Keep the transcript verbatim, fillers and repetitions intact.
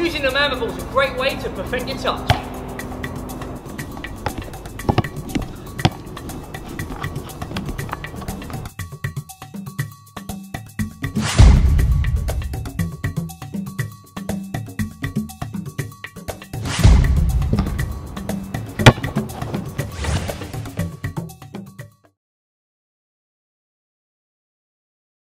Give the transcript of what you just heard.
Using the Mamba ball is a great way to perfect your touch.